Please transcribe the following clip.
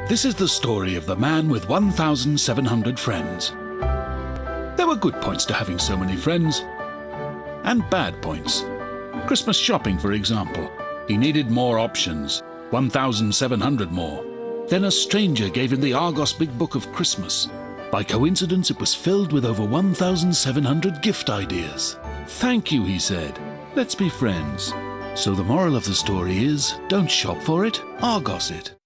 This is the story of the man with 1,700 friends. There were good points to having so many friends, and bad points. Christmas shopping, for example. He needed more options, 1,700 more. Then a stranger gave him the Argos Big Book of Christmas. By coincidence, it was filled with over 1,700 gift ideas. "Thank you," he said. "Let's be friends." So the moral of the story is, don't shop for it, Argos it.